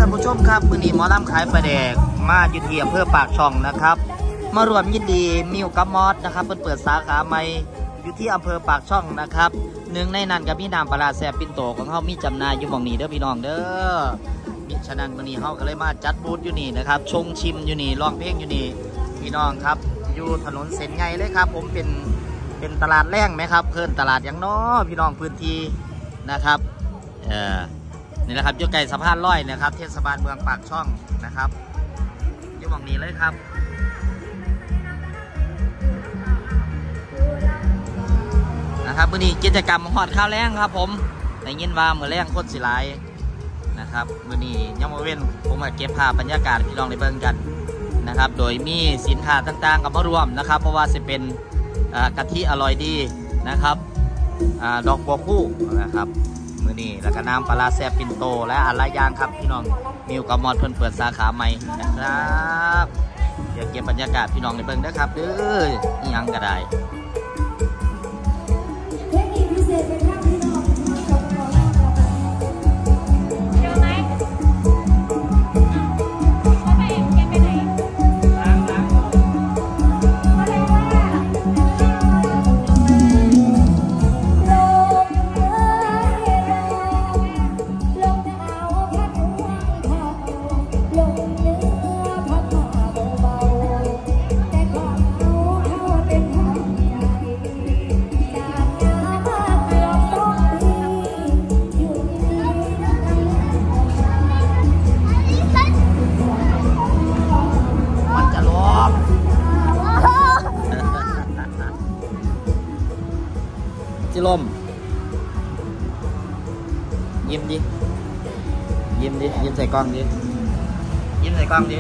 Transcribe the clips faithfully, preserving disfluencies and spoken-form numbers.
านผู้ชมครับมื้อนี้หมอลำขายปลาแดกมาอยู่ที่อำเภอปากช่องนะครับมารวมยินดีมิวกับมอสนะครับเปิดเปิดสาขาใหม่อยู่ที่อำเภอปากช่องนะครับหนึ่งในนั้นกับพี่น้ำปลาแซ่บปิ่นโตของเขามีจำหน่ายอยู่หม่องนี้เด้อพี่น้องเด้อมิฉะนั้นมื้อนี้เขาก็เลยมาจัดบูธอยู่นี่นะครับชงชิมอยู่นี่ร้องเพลงอยู่นี่พี่น้องครับอยู่ถนนเส้นใหญ่เลยครับผมเป็นเป็นตลาดแรงไหมครับเพิ่นตลาดอย่างน้อพี่น้องพื้นที่นะครับเอ่อนี่แหละครับอยู่ใกล้สะพานลอยนะครับเทศบาลเมืองปากช่องนะครับอยู่หม่องนี้เลยครับนะครับมื้อนี้กิจกรรมหอดข้าวแรงครับผมได้ยินว่ามื้อแรงคนสิหลายนะครับมื้อนี้ยังมาเว้นผมมาเก็บภาพบรรยากาศพี่น้องได้เบิ่งกันนะครับโดยมีสินค้าต่างๆกับมารวมนะครับเพราะว่าจะเป็นกะทิอร่อยดีนะครับดอกบัวคู่นะครับมื้อนี้แล้วก็น้ำปลาแซ่บปิ่นโตและอะไรอย่างครับพี่น้องมิวกับมอดเพิ่นเปิดสาขาใหม่นะครับเดี๋ยวเก็บบรรยากาศพี่น้องได้เบิ่งนะครับเด้อนี่ยังก็ได้จิลมยิ้มดิยิ้มดิยิ้มใส่กล้องดิยิ้มใส่กล้องดิ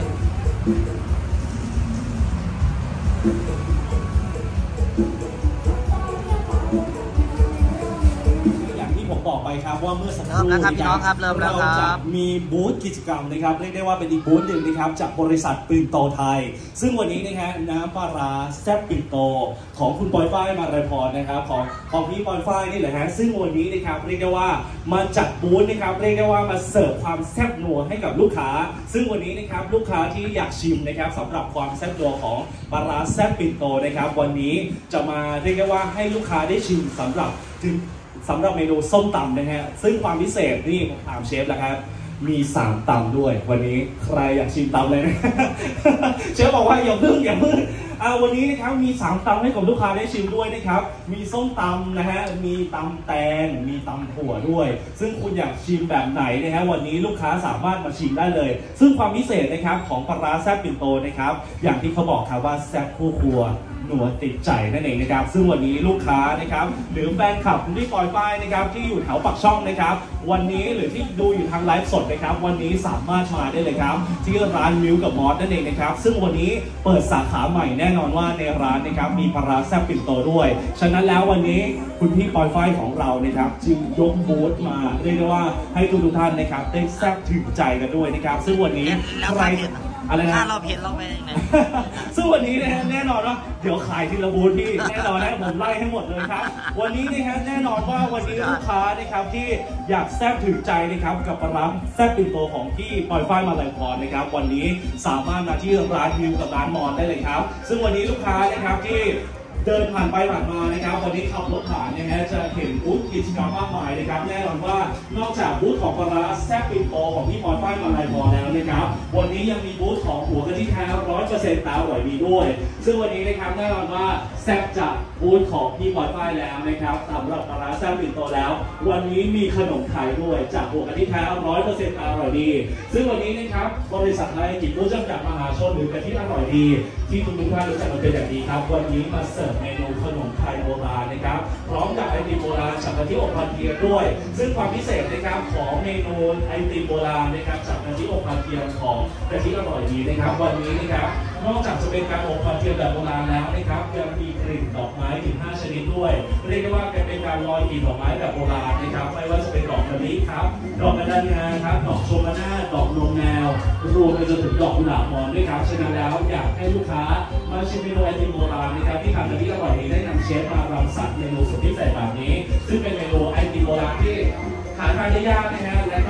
อย่างที่ผมบอกไปครับว่าเมื่อสักครู่นะครับพี่น้องครับเริ่มแล้วครับเราจะมีบูธกิจกรรมนะครับเรียกได้ว่าเป็นอีกบูธหนึ่งนะครับจากบริษัทปิ่นโตไทยซึ่งวันนี้นะฮะน้ำปลาร้าแซ่บปิ่นโตของคุณปอยฝ้ายมาลัยพรนะครับของของพี่ปอยฝ้ายนี่แหละฮะซึ่งวันนี้นะครับเรียกได้ว่ามาจัดบูธนะครับเรียกได้ว่ามาเสิร์ฟความแซ่บนัวให้กับลูกค้าซึ่งวันนี้นะครับลูกค้าที่อยากชิมนะครับสำหรับความแซ่บนัวของปลาร้าแซ่บปิ่นโตนะครับวันนี้จะมาเรียกได้ว่าให้ลูกค้าได้ชิมสำหรับถึงสำหรับเมนูส้มตำนะฮะซึ่งความพิเศษนี่ผมถามเชฟแล้วครับมีสามตำด้วยวันนี้ใครอยากชิมตำเลยนะเชฟบอกว่าอย่าเพิ่งอย่าเพิ่งเอาวันนี้นะครับมีสามตำให้กับลูกค้าได้ชิมด้วยนะครับมีส้มตำนะฮะมีตำแตงมีตำถั่วด้วยซึ่งคุณอยากชิมแบบไหนนะฮะวันนี้ลูกค้าสามารถมาชิมได้เลยซึ่งความพิเศษนะครับของปลาร้าแซ่บปิ่นโตนะครับอย่างที่เขาบอกครับว่าแซ่บคู่ครัวหนัวติดใจนั่นเองนะครับซึ่งวันนี้ลูกค้านะครับหรือแฟนคลับที่ปอยฝ้ายนะครับที่อยู่แถวปากช่องนะครับวันนี้หรือที่ดูอยู่ทางไลฟ์สดนะครับวันนี้สามารถมาได้เลยครับที่ร้านมิวกับมอสนั่นเองนะครับซึ่งวันนี้เปิดสาขาใหม่แน่นอนว่าในร้านนะครับมีปลาร้าแซ่บปิ่นโตด้วยฉะนั้นแล้ววันนี้คุณพี่ปอยฝ้ายของเรานะครับจึงยกบูธมาเรียกได้ว่าให้ทุกท่านนะครับได้แซ่บถึงใจกันด้วยนะครับซึ่งวันนี้ใครอะไรนะถ้าเราเพียนเราไปไหนซึ่งวันนี้นะฮะแน่นอนว่าเดี๋ยวขายทีละบูธที่แน่นอนนะผมไล่ให้หมดเลยครับวันนี้นะฮะแน่นอนว่าวันนี้ลูกค้านะครับที่อยากแซ่บถึงใจนะครับกับปลาร้าแซ่บปิ่นโตของพี่ปอยฝ้ายมาลัยพรนะครับวันนี้สามารถมาที่ร้านมิวกับร้านมอนได้เลยครับซึ่งวันนี้ลูกค้านะครับที่เดินผ่านไปผ่านมานะครับวันนี้ขับรถผ่านนะฮะจะเห็นบูธกิจกรรมมากมายนะครับแน่นอนว่านอกจากบูธของปลาร้าแซ่บปิ่นโตของพี่ปอยฝ้ายมาลัยพรแล้วนะครับวันนี้ยังมีบูธของหัวกะทิแท้ร้อยเปอร์เซ็นต์ตาอร่อยดีด้วยซึ่งวันนี้นะครับแน่นอนว่าแซ่บจากบูธของพี่ปอยฝ้ายแล้วนะครับสำหรับปลาร้าแซ่บปิ่นโตแล้ววันนี้มีขนมไทยด้วยจากหัวกะทิแท้ร้อยเปอร์เซ็นต์ตาอร่อยดีซึ่งวันนี้นะครับบริษัทไทยกิจผู้จำกัดมหาชนหรือกะทิอร่อยดีที่ทุกท่านรู้จักกันเป็นอย่างดีครับวันนี้มาเสิร์ฟเมนูขนมไทยโบราณนะครับพร้อมกับไอติมโบราณจากกะทิอบพันเทียนด้วยซึ่งความพิเศษนะครับของเมนูไอติมโบราณนะครับจากกะทิอบพันเทียนของกะทิอร่อยดีนะครับวันนี้นะครับนอกจากจะเป็นการอบพันเทียนแบบโบราณแล้วนะครับยังมีกลิ่นดอกไม้ถึงห้าชนิดด้วยเรียกได้ว่าเป็นการลอยกลิ่นดอกไม้แบบโบราณนะครับไม่ว่าจะเป็นดอกมะลิครับดอกกระดานงาครับดอกโชมนาดอกนมแนวรวมไปจนถึงดอกกุหลาบมอนด้วยครับฉะนั้นแล้วอยากให้ลูกค้ามาชิมเมนูไอติมโบราณนะครับที่ทางกะทิอร่อยดีได้นำเชฟมารังสรรค์เมนูสุดพิเศษแบบนี้ซึ่งเป็นเมนูไอติมโบราณที่หาทานได้ยากนะฮะและนอกจากกะทิ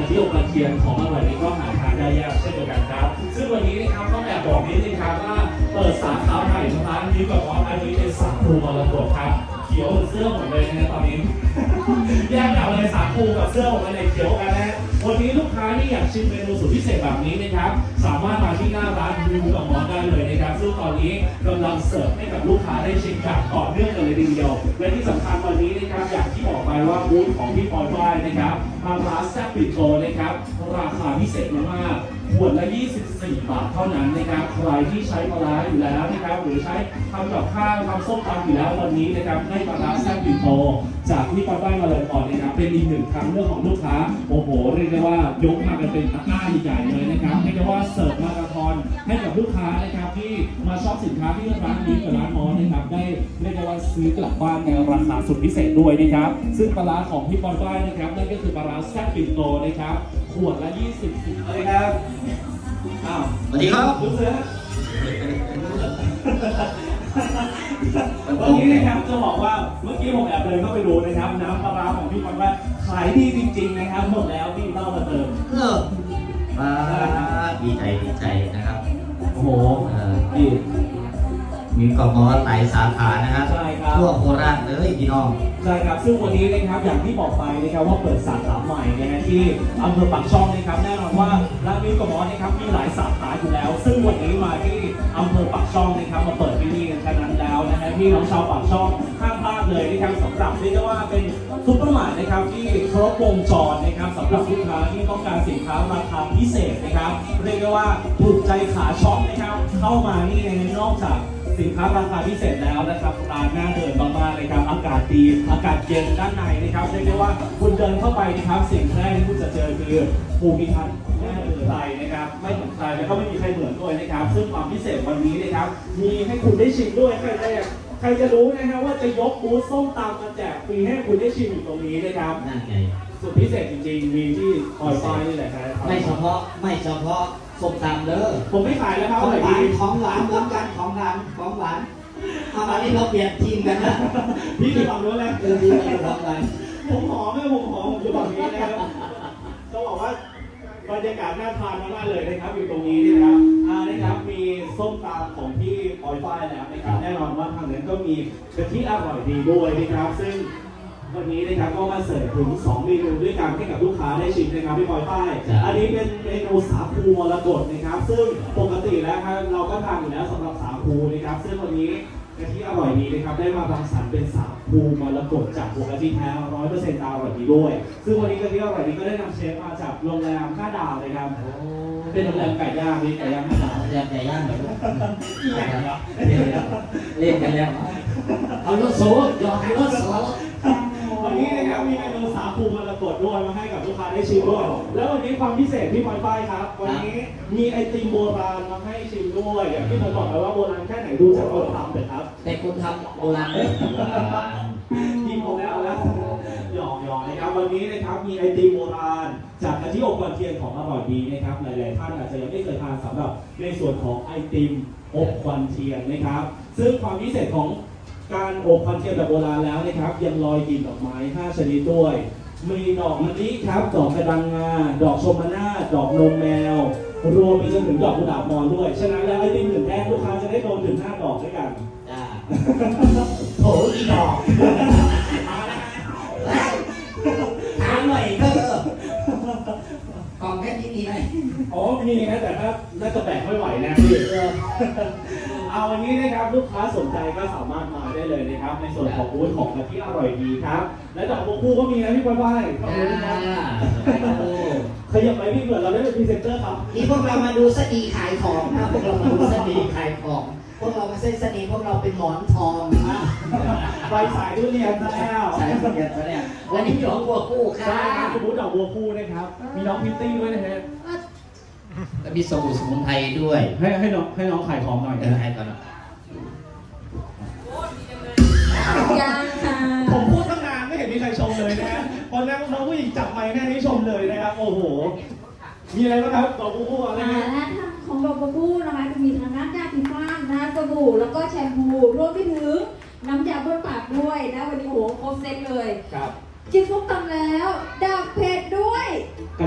ที่อบกระเทียมของอร่อยนี้ก็หาทานได้ยากเช่นเดียวกันครับซึ่งวันนี้นะครับต้องแอบบอกนิดนึงครับว่าเปิดสาขาใหม่ร้านนี้แบบว่าอันนี้เป็นสาคูมรกตครับเขียวเหมือนเสื้อผมเลยนะตอนนี้แยกเอาเลยสาคูกับเสื้อผมเลยเขียวกันนะวันนี้ลูกค้าที่อยากชิมเมนูสุดพิเศษแบบนี้นะครับสามารถมาที่หน้าร้านวิวกับมอสได้เลยนะครับซึ่งตอนนี้กำลังเสิร์ฟให้กับลูกค้าได้ชิมกันต่อเนื่องกันเลยทีเดียวและที่สำคัญวันนี้นะครับอย่างที่บอกไปว่าบูธของพี่ปอยฝ้ายนะครับมาร้านแซ่บปิดโตนะครับราคาพิเศษมากขวดละยี่สิบสี่บาทเท่านั้นนะครับใครที่ใช้ปลาร้าอยู่แล้วนะครับหรือใช้ทำกับข้าวทำส้มตำอยู่แล้ววันนี้นะครับได้ปลาร้าแซ่บปิดโตจากที่ปอยฝ้ายมาเลยก่อนนะครับเป็นอีกหนึ่งครั้งเรื่องของลูกค้าโอ้โหเรียกได้ว่ายกมากันเป็นตะกร้าใหญ่เลยนะครับเรียกได้ว่าเสิร์ฟมาราธอนให้กับลูกค้านะครับที่มาชอบสินค้าที่ร้านนี้กับร้านมอสนะครับได้เรียกได้ว่าซื้อกลับบ้านในราคาสุดพิเศษด้วยนะครับซึ่งปลาร้าของพี่ปอยฝ้ายนะครับนั่นก็คือปลาร้าแซ่บปิ่นโตนะครับขวดละยี่สิบสิบเลยครับอ้าวสวัสดีครับดูเสือวันนี้นะครับจะบอกว่าเมื่อกี้ผมแอบเดินเข้าไปดูนะครับน้ำปลาร้าของพี่ปอยฝ้ายขายดีจริงๆนะครับหมดแล้วพี่เล่ามาเติมเออมาดีใจดีใจนะครับโอ้โหพี่มีกมอหลายสาขานะครับใช่ครับทั่วโคราชเลยพี่น้องใช่ครับซึ่งวันนี้นะครับอย่างที่บอกไปนะครับว่าเปิดสาขาใหม่นะฮะที่อำเภอปากช่องนะครับแน่นอนว่าร้านมิวกมอนะครับมีหลายสาขาอยู่แล้วซึ่งวันนี้มาที่อำเภอปากช่องนะครับมาเปิดที่นี่กันแค่นั้นแล้วนะฮะพี่น้องชาวปากช่องห้ามพลาดเลยนะครับสำหรับเรียกได้ว่าเป็นซุปเปอร์มาร์ทนะครับที่ครบวงจรนะครับสำหรับลูกค้าที่ต้องการสินค้าราคาพิเศษนะครับเรียกได้ว่าถูกใจขาช็อปนะครับเข้ามานี่นอกจากสินค้าราคาพิเศษแล้วนะครับร้านน่าเดินมากๆเลยครับอากาศดีอากาศเย็นด้านในนะครับเรียกได้ว่าคุณเดินเข้าไปนะครับสิ่งแรกที่คุณจะเจอคือภูมิทัศน์แน่เหมือนใครนะครับไม่เหมือนใครแล้วก็ไม่มีใครเหมือนด้วยนะครับซึ่งความพิเศษวันนี้นะครับมีให้คุณได้ชิมด้วยใครจะใครจะรู้นะครับว่าจะยกบูธส้มตำมาแจกฟรีให้คุณได้ชิมอยู่ตรงนี้นะครับนั่นไงสุดพิเศษจริงๆมีที่ปอยฝ้ายนี่แหละครับไม่เฉพาะไม่เฉพาะส้มตำเด้อผมไม่ขายแล้วครับของหวานของหวานเหมือนกันของหวานของหวานเอาวันนี้เราเปลี่ยนทีมกันนะพี่จะบอกด้วยแล้วเออพี่จะบอกอะไรผมหอมไม่ผมหอมผมจะบอกนี้นะครับต้องบอกว่าบรรยากาศน่าทานมากเลยนะครับอยู่ตรงนี้นะครับอ่านะครับมีส้มตำของพี่ปอยฝ้ายแล้วนะครับแน่นอนว่าทางนั้นก็มีกะทิอร่อยดีด้วยนะครับซึ่งวันนี้นะครับก็มาเสิร์ฟถึงสองเมนูด้วยกันให้กับลูกค้าได้ชิมนะครับพี่ปอยฝ้ายอันนี้เป็นเมนูสาคูมรกตนะครับซึ่งปกติแล้วครับเราก็ทานอยู่แล้วสำหรับสาคูนะครับซึ่งวันนี้กะทิอร่อยดีนะครับได้มารังสรรค์เป็นสาคูมรกตจากหัวกะทิแท้ร้อยเปอร์เซ็นต์อร่อยดีด้วยซึ่งวันนี้กะทิอร่อยดีก็ได้นำเชฟมาจากโรงแรมห้าดาวเลยครับเป็นโรงแรมไก่ย่างนี่ไก่ย่างห้าดาวโรงแรมไก่ย่างแบบเล่นกันแล้วเอารถโซ่ยอดให้รถโซ่วันนี้นะครับมีเมนูสาคูมรกตด้วยมาให้กับลูกค้าได้ชิมด้วยแล้ววันนี้ความพิเศษพี่ปอยฝ้ายครับวันนี้มีไอติมโบราณมาให้ชิมด้วยอย่างที่ผมบอกไปว่าโบราณแค่ไหนดูจากคนทำเถอะครับแต่คนทำโบราณเลยกินผมแล้วแล้วหยอกหยอกนะครับวันนี้นะครับมีไอติมโบราณจากกะทิอบควันเทียนของอร่อยดีนะครับหลายๆท่านอาจจะยังไม่เคยทานสำหรับในส่วนของไอติมอบควันเทียนนะครับซึ่งความพิเศษของการอบควันเทียนแบบโบราณแล้วนะครับยังลอยกลีบดอกไม้ห้าชนิดด้วยมีดอกมะลิครับดอกกระดังงาดอกชมนาดอกนมแมวรวมไปจนถึงดอกกุหลาบมอนด้วยฉะนั้นแล้วไอติมหนึ่งแท่งลูกค้าจะได้โดนถึงห้าดอกด้วยกันจ้าโถอีดอกถามหน่อยก็กล่องแค่นี้มีไหมอ๋อมีนะแต่ถ้าน่าจะแบกไม่ไหวนะพี่เอาวันนี้นะครับลูกค้าสนใจก็สามารถมาได้เลยนะครับในส่วนของบูธของกะทิอร่อยดีครับและดอกบัวคู่ก็มีนะพี่ปอยฝ้ายขอบคุณนะครับขยับไปพี่เผื่อเราได้เป็นพรีเซนเตอร์ครับนี่พวกเรามาดูสตีขายของนะพวกเรามาดูสตีขายของพวกเราไม่ใช่สตีพวกเราเป็นหมอนทองนะใบสายทุเรียนซะแล้วสายทุเรียนซะแล้ววันนี้มีดอกบัวคู่ค่ะใช่ครับบูธดอกบัวคู่นะครับมีน้องพิตตี้ด้วยนะฮะและมีสบู่สมุนไพรด้วยให้ให้น้องให้น้องขายของหน่อยนะให้ก่อนนะยังค่ะผมพูดตั้งนานไม่เห็นมีใครชมเลยนะฮะพอน้องน้องผู้หญิงจับไมค์แค่นี้ชมเลยนะครับโอ้โหมีอะไรบ้างครับดอกบัวคู่อะไรนะของดอกบัวคู่นะคะจะมีทั้งน้ำยาสีฟันน้ำสบู่แล้วก็แชมพูรวมไปถึงน้ำยาบนปากด้วยนะวันนี้โหครบเซตเลยครับกินส้มตำแล้วดับเผ็ดด้วยกะ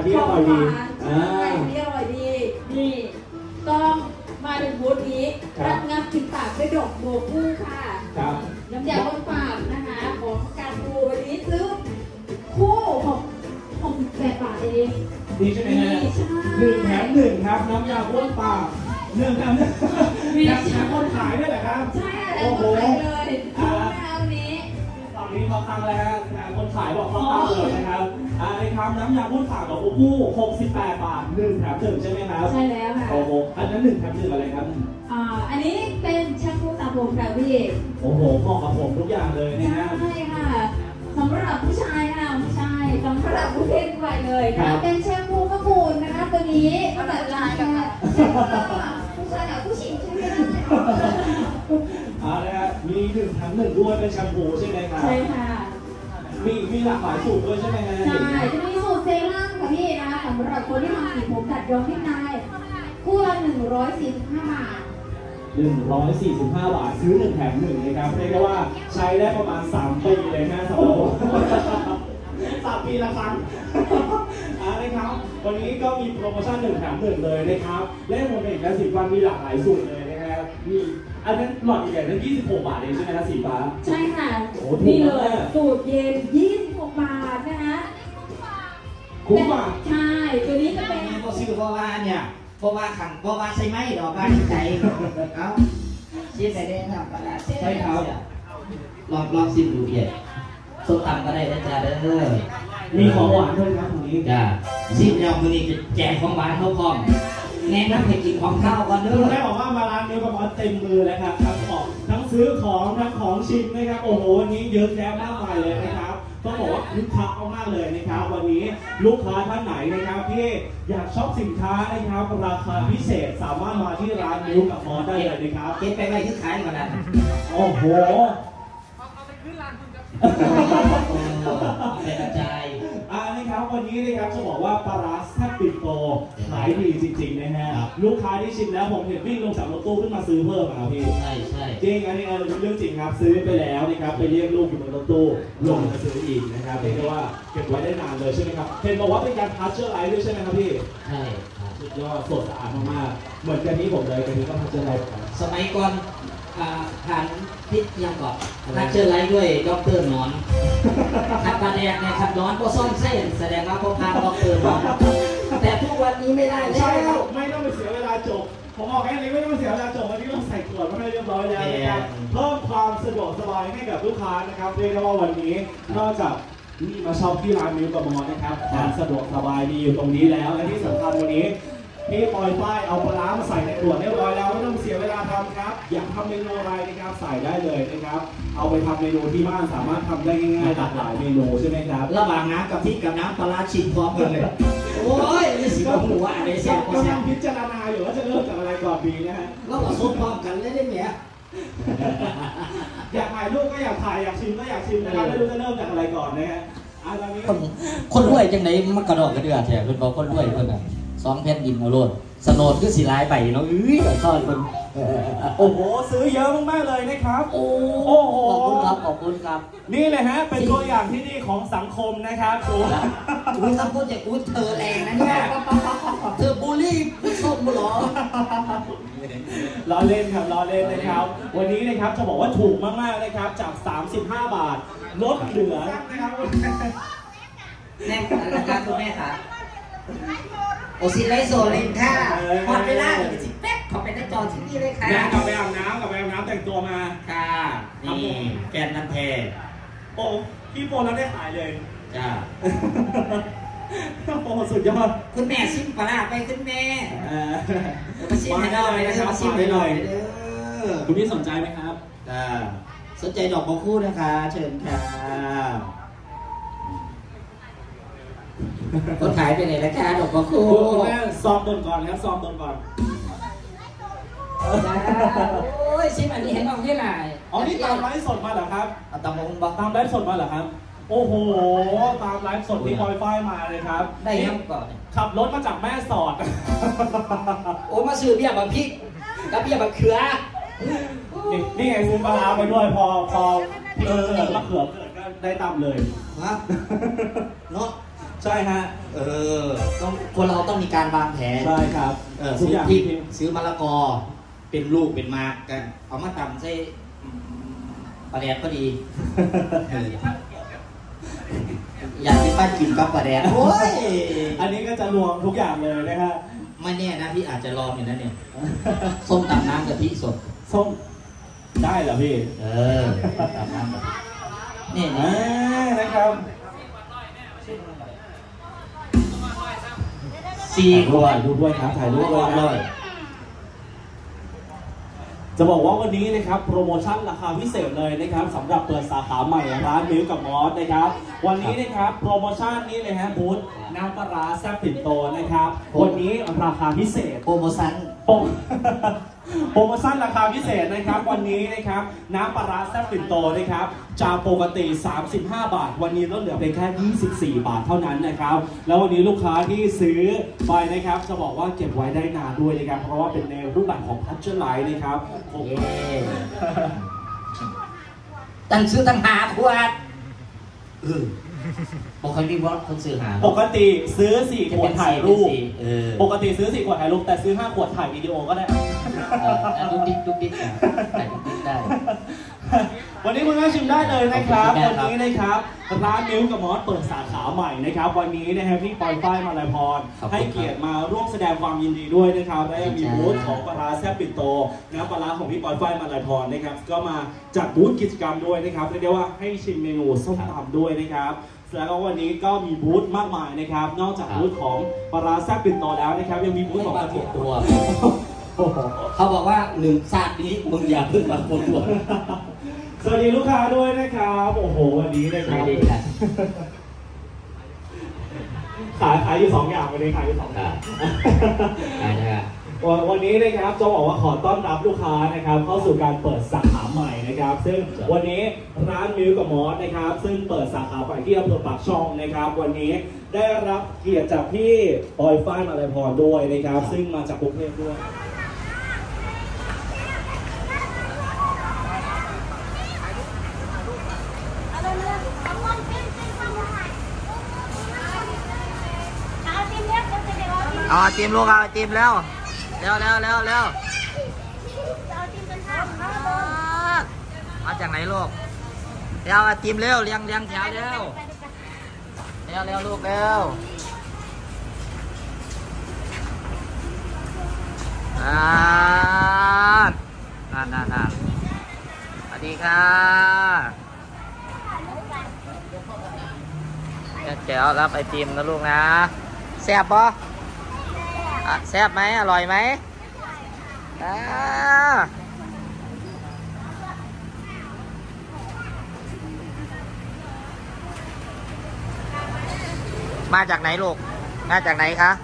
ที่อร่อยดีอ่าที่อร่อยดีนี่ต้องมาถึงบูธนี้รับงานติดปากด้วยดอกบัวคู่ค่ะครับน้ำยาบนปากนะคะของการบูวันนี้ซื้อคู่ของของแปดบาทเองดีใช่ไหมฮะดีใช่หนึ่งแถมหนึ่งครับน้ำยาบ้วนปากหนึ่งแถมหนึ่งมีอยากแถมคนขายด้วยเหรอครับใช่อะไรก็ขายเลยคุ้มนะคะวันนี้ตอนนี้เขาตั้งแล้วฮะคนขายบอกเขาตั้งเลยนะครับอ่าในคำน้ำยาบ้วนปากของอูพู่หกสิบแปดบาทหนึ่งแถมหนึ่งใช่ไหมครับใช่แล้วค่ะโอ้โหอันนั้นหนึ่งแถมหนึ่งอะไรครับอ่าอันนี้เป็นแชมพูสระผมค่ะพี่โอ้โหเหมาะกับผมทุกอย่างเลยนะฮะใช่ค่ะสำหรับผู้ชายค่ะผู้ชายสำหรับผู้เพศด้วยเลยครันะบเป็นแชมพูมะกรูดนะคะตัวนี้ก็แบบลายกับใช่ค่ะผู้ชายกับผู้หญิงใช่ไหมอ่านะฮะมีหนึ่งแถมหนึ่งด้วยเป็นแชมพูใช่ไหมครับใช่ค่ะมีมีหลากหลายสูตรด้วยใช่ไหมฮะใช่จะมีสูตรเซรั่มค่ะพี่นะคะสำหรับคนที่ทำสีผมตัดย้อมที่นายคู่ละหนึ่งร้อยสี่สิบห้าบาทหนึ่งร้อยสี่สิบห้าบาทซื้อหนึ่งแถมหนึ่งนะครับเรียกได้ว่าใช้ได้ประมาณสามปีเลยนะสำหรับผมสามปีละครั้งอ่านะครับวันนี้ก็มีโปรโมชั่นหนึ่งแถมหนึ่งเลยนะครับและโมเดลและสีฟ้ามีหลากหลายสูตรเลยนะครับมีอันนั้นหลอดใหญ่ๆนั้นยี่สิบหกบาทเองใช่ไหมนะสีฟ้าใช่ค่ะโอ้ถูกนี่เลมากยสูตรเย็นยี่สิบหกบาทนะคะคุ้มกว่าใช่ตัวนี้จะเป็นก็ซื้อเพราะว่าเนี่ยเพราะว่าขังเพราะว่าใช่ไหมดอกว่าใจเอ้าชิมไปได้ครับใช่เขาลองลองชิมดูเพียรส้มตำก็ได้นะจ๊ะเด้อมีของหวานด้วยครับตรงนี้จ้าชิมแล้วมือนี้จะแจกของหวานเข้าพร้อมแนะนำให้กินของข้าวก่อนเด้คุอณได้บอกว่ามาร้านนี้ก็มาเต็มมือแล้วครับทั้งของทั้งซื้อของทั้งของชิมนะครับโอ้โหวันนี้เยอะแยะมากมายเลยนะครับต้องบอกว่าคึกคักมากๆเลยนะครับ วันนี้ลูกค้าท่านไหนนะครับที่อยากช็อปสินค้านะครับราคาพิเศษสามารถมาที่ร้านนิ้วกับมอสได้เลยนะครับเก็บไปไว้ที่ขายก่อนนะโอ้โหไปกระจายอ่านะครับวันนี้นะครับจะบอกว่าปลาร้าแซ่บปิ่นโตขายดีจริงๆนะฮะลูกค้าที่ชิมแล้วผมเห็นวิ่งลงจากรถตู้ขึ้นมาซื้อเพิ่มอ่ะพี่ใช่ใช่จริงอันนี้เรื่องจริงครับซื้อไปแล้วนะครับไปเรียกลูกอยู่บนรถตู้ลงมาซื้ออีกนะครับเรียกได้ว่าเก็บไว้ได้นานเลยใช่ไหมครับเห็นบอกว่าเป็นการพัชเจอร์ไลท์ด้วยใช่ไหมครับพี่ใช่ครับสุดยอดสดสะอาดมากๆเหมือนกันนี้ผมเลยกันนี้ก็พัชเจอร์ไลท์สมัยก่อนอ่าผ่านพิษยังก่อนนักเจอไรด้วยด็อกเตอร์นอนขัดปลาแดกเนี่ยขัดนอนก็ซ่อมเส้นแสดงว่าพอพาด็อกเตอร์นอนแต่ทุกวันนี้ไม่ได้แล้ใช่ครับวไม่ต้องไปเสียเวลาจบผมบอกแค่นี้ไม่ต้องไปเสียเวลาจบวันนี้เราใส่ขวดมาให้เรียบร้อยแล้วนะครับเพิ่มความสะดวกสบายให้กับลูกค้านะครับเรียกได้ว่าวันนี้นอกจากนี่มาช็อปที่ร้านมิวกับมอนะครับความสะดวกสบายมีอยู่ตรงนี้แล้วและที่สำคัญวันนี้พี่ปอยฝ้ายเอาปลาร้ามาใส่ในขวดเรียบร้อยแล้วไม่ต้องเสียเวลาทำครับอยากทำเมนูอะไรนะครับใส่ได้เลยนะครับเอาไปทำเมนูที่บ้านสามารถทำได้ง่ายๆหลากหลายเมนูใช่ไหมครับระหว่างน้ำกับพริกกับน้ำปลาร้าชิมพร้อมกันเลย โอ้ยนี่สิบหัวอะไรเสียก็กำเสีลัยงพิจารณาอยู่ว่าจะเริ่มจากอะไรก่อนดีนะฮะแล้วก็ซุปพร้อมกันเลยได้ไหมอยากถ่ายรูปก็อยากถ่ายอยากชิมก็อยากชิมนะครับไม่รู้จะเริ่มจากอะไรก่อนนะฮะอ่ะตอนนี้คนคนรวยจังไหนมันกระดอกกระเดือแท้เป็นบอกคนรวยคนน่ะสองแผ่นดินเอาโลดสโนดคือสีลายไปเนาะอื้อซ่อนคนโอ้โหซื้อเยอะมากๆเลยนะครับโอ้โอ้โหขอบคุณครับขอบคุณครับนี่เลยฮะเป็นตัวอย่างที่ดีของสังคมนะครับดูอุ้ยถ้าพูดจากอุ้ยเธอแรงนะเนี่ยเธอบูลลี่ผู้ชมเหรอล้อเล่นครับล้อเล่นนะครับ วันนี้นะครับจะบอกว่าถูกมากๆนะครับจากสามสิบห้าบาทลดเหลือนะครับแน่นะครับคุณแม่ค่ะโอซิไลโซเลนค่ะพอดเวลาอีกสิแป๊บขอเป็นหน้าจอที่นี่เลยค่ะแม่กลับไปอาบน้ำกลับไปอาบน้ำแต่งตัวมาค่ะนี่แฟนนันแทโอ้พี่โฟนแล้วได้ขายเลยจ้าโอ้สุดยอดคุณแม่ชิมปลาร้าไปคุณแม่เออมาชิมให้หน่อยนะครับมาชิมให้หน่อยเด้อคุณพี่สนใจไหมครับจ้าสนใจดอกบัวคู่นะคะเชิญค่ะคนขายไปไหนแล้วคะดอกบัวคู่คุณแม่ซ้อมบนก่อนครับซ้อมบนก่อนโอ้ยชิมอันนี้เห็นบ้างที่ไหนอ๋อนี่ตามไลฟ์สดมาเหรอครับตามองบักตามไลฟ์สดมาเหรอครับ โอ้โหตามไลฟ์สดที่ปอยฝ้ายมาเลยครับได้ยังก่อนขับรถมาจากแม่สอดโอ้มาซื้อเบี้ยบะพริกกับเบี้ยบะเขือนี่นี่ไงซื้อปลาร้าไปด้วยพอพอพี่เกิดมะเขือเกิดก็ได้ตามเลยฮะเนาะใช่ฮะเออต้องคนเราต้องมีการวางแผนใช่ครับเออซื้อพริกซื้อมะละกอเป็นลูกเป็นมากกันเอามาตำใส่ปลาแดดก็ดีอยากกินป้ากินกับปลาแดดโอ้ยอันนี้ก็จะรวมทุกอย่างเลยนะฮะไม่แน่นะพี่อาจจะรออยู่นะเนี่ยส้มตำน้ำกะทิสดส้มได้เหรอพี่เออตำน้ำนี่นะนะครับสี่ขวดดูด้วยครับถ่ายรูปด้วยเลยจะบอกว่าวันนี้นะครับโปรโมชั่นราคาพิเศษเลยนะครับสำหรับเปิดสาขาใหม่ร้านมิ้วกับมอสนะครับวันนี้นะครับโปรโมชั่นนี้เลยฮะบูธน้ำปลาแซ่บปิ่นโตนะครับวันนี้ราคาพิเศษโปรโมชั่นโปรโมชั่นราคาพิเศษนะครับวันนี้นะครับน้ำปลาแซ่บปิ่นโตนะครับจากปกติสามสิบห้าบาทวันนี้ลดเหลือเพียงแค่ยี่สิบสี่บาทเท่านั้นนะครับแล้ววันนี้ลูกค้าที่ซื้อไปนะครับจะบอกว่าเก็บไว้ได้นานด้วยนะครับเพราะว่าเป็นในรูปแบบของพัชเจอร์ไลท์นะครับตั้งซื้อตั้งหาขวดปกติว่าคนซื้อหาปกติซื้อสี่ขวดถ่ายรูปปกติซื้อสี่ขวดถ่ายรูปแต่ซื้อห้าขวดถ่ายวิดีโอก็ได้ดุ๊กดิ๊กดุ๊กดิ๊กถ่ายดุ๊กดิ๊กได้วันนี้คุณแม่ชิมได้เลยนะครับวันนี้นะครับร้านมิ้วกับมอสเปิดสาขาใหม่นะครับวันนี้นะครับพี่ปอยฝ้ายมาลายพรให้เกียรติมาร่วมแสดงความยินดีด้วยนะครับและยังมีบูธของปลาร้าแซ่บปิ่นโตนะปลาร้าของพี่ปอยฝ้ายมาลายพรนะครับก็มาจัดบูธกิจกรรมด้วยนะครับเรียกได้ว่าให้ชิมเมนูส้มตำด้วยนะครับแล้วก็วันนี้ก็มีบูธมากมายนะครับนอกจากบูธของปลาร้าแซ่บปิ่นโตแล้วนะครับยังมีบูธของกระถิ่นตัวเขาบอกว่าหนึ่งศาสตร์นี้มึงอย่าพึ่งมาคนตัวสวัสดีลูกค้าด้วยนะครับโอ้โหวันนี้นะครับขายขายอยู่สองอย่างวันนี้ขายอยู่สองอย่างวันนี้นะครับจะบอกว่าขอต้อนรับลูกค้านะครับเข้าสู่การเปิดสาขาใหม่นะครับซึ่งวันนี้ร้านมิ้วกับมอสนะครับซึ่งเปิดสาขาใหม่ที่อำเภอปากช่องนะครับวันนี้ได้รับเกียรติจากพี่ปอยฝ้ายมาลายพรด้วยนะครับซึ่งมาจากกรุงเทพด้วยเอาจิ้มลูกเอาจิ้มแล้วเร็วเร็วเร็วเร็วมาจากไหนลูกเร็วจิ้มเร็วเลี้ยงเลี้ยงแถวเร็วเร็วเร็วลูกเร็วอ่านั่นนั่นนั่นสวัสดีค่ะแจ๋วรับไอติมนะลูกนะแซ่บปะแซ่บไหมอร่อยไหมมาจากไหนลูกมาจากไหนคะ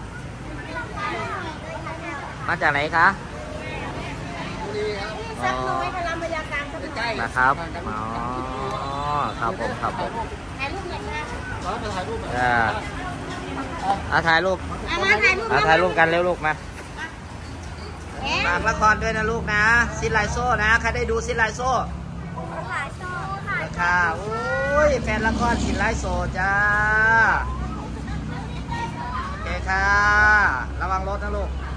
มาจากไหนคะนะครับอ๋อครับผมครับผมถ่ายรูปหน่อยค่ะถ่ายรูปอ่าถ่ายรูปถ่ายรูปกันเร็วลูกมาฝากละครด้วยนะลูกนะซินไลโซ่นะใครได้ดูซินไลโซ่ค่ะโอ้ยแฟนละครซินไลโซ่จ้าโอเคค่ะระวังรถนะลูก